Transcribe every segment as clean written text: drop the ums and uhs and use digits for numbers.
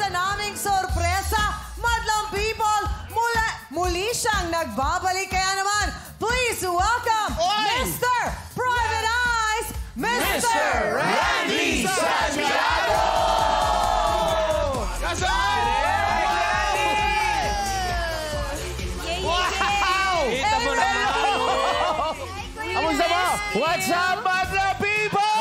isa naming sorpresa. Madlang people, muli siyang nagbabalik. Kaya naman, please welcome Mr. Private Eyes, Mr. Randy Santiago! Kita mo na. Kamusta mo? What's up, Madla people?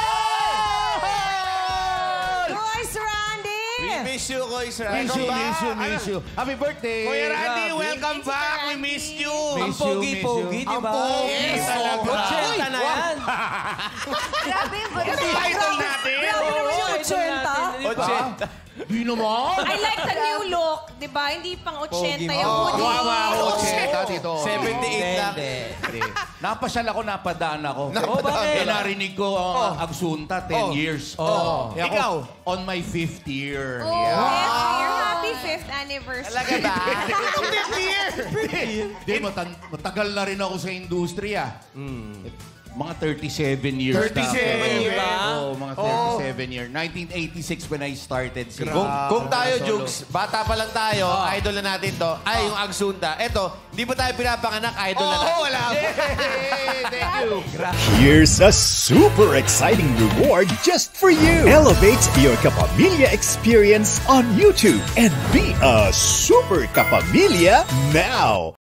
Royce Randy! Miss you, Royce Randy. Miss you. Happy birthday. Kuya Randy, welcome back. We missed you. Ang pogi-pogi, di ba? Yes, talaga. 80 na yan. Grabe yung Ito yung idol natin. Grabe naman yung 80. 80. Di naman. I like the new look, di ba? Hindi pang 80 yung hoodie. Wow, 80 dito. 78 lang. Napasyal ako, napadaan ako. Bakit? Narinig ko ang Agsunta, 10 years. Kaya Ikaw? ako, on my 5th year. Oh, your happy 5th anniversary. Talaga ba? Itong 50 year. Hindi, matagal na rin ako sa industriya. Mga 37 years 37 years ba? Oo, mga 37 years. 1986 when I started. Kung tayo, Jugs, bata pa lang tayo, idol na natin to. Ay, yung Agsunta. Eto, hindi pa tayo pinapanganak, idol na natin. Oo, wala. Thank you. Here's a super exciting reward just for you. Elevate your Kapamilya experience on YouTube and be a super Kapamilya now.